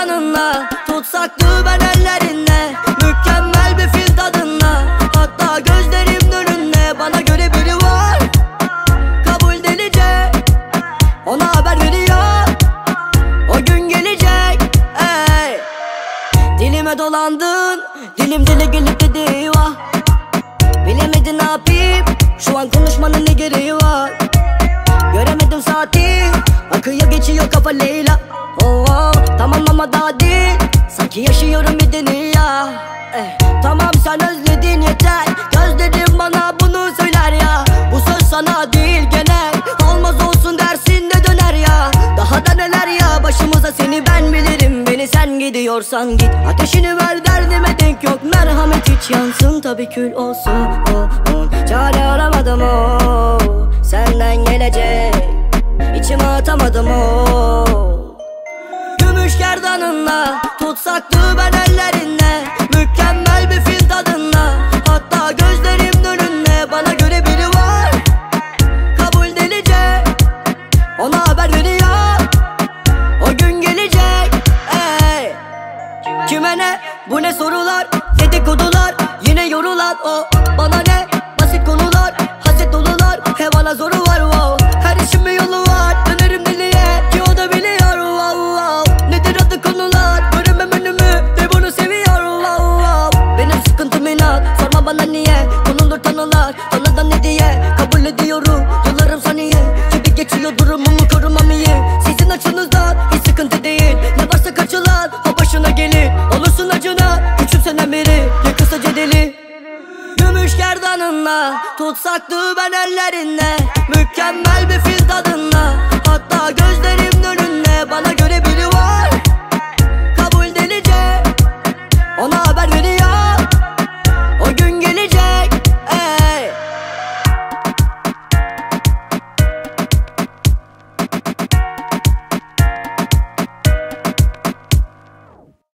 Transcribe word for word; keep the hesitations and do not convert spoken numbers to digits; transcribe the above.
gerdanınla, tutsaktı ben ellerinle. Mükemmel bir fil tadınla, hatta gözlerimin önünde. Bana göre biri var, kabul delice, ona haber veriyor, o gün gelecek. Ey, dilime dolandın, dilim dile gelip dedi vah. Bilemedin ne yapayım, şu an konuşmanın ne gereği var. Göremedim saati, akıyor geçiyor kafa Leyla. Oh, oh, tamam ama daha değil, sanki yaşıyorum bir dünya. eh, Tamam sen özledin yeter, gözlerim bana bunu söyler ya. Bu söz sana değil genel, olmaz olsun dersin de döner ya. Daha da neler ya başımıza, seni ben bilirim. Beni sen gidiyorsan git, ateşini ver derdime denk yok. Merhamet hiç yansın tabi kül olsun. oh, oh. Çare aramadım o, oh, senden gelecek, İçime atamadım o. Gümüş gerdanınla, tutsaktı ben ellerinle. Mükemmel bir fil tadınla, hatta gözlerimin önünde. Bana göre biri var, kabul delice, ona haber veriyor, o gün gelecek. Ey, kime ne, bu ne sorular, dedikodular, yine yorulan o. Bana ne, basit konular, haset dolular, he bana zoru var wow. Her işin bir yolu var, dönerim deliye ki o da biliyor wow, wow. Nedir adı konular, göremem önümü de bunu seviyor wow, wow. Benim sıkıntım inat, sorma bana niye, konulur tanılar, tanıdan ne diye. Kabul ediyorum, yıllarım saniye, gibi geçiyor durumumu korumam iyi. Sizin açınızdan hiç sıkıntı değil, ne varsa kaçılan o başına gelir. Olursun acına, küçümsenen biri, ya kısaca deli. Gümüş gerdanınla, tutsaktı ben ellerinle. Mükemmel bir fil tadınla, hatta gözlerimin önünde. Bana göre biri var, kabul delice, ona haber veriyor,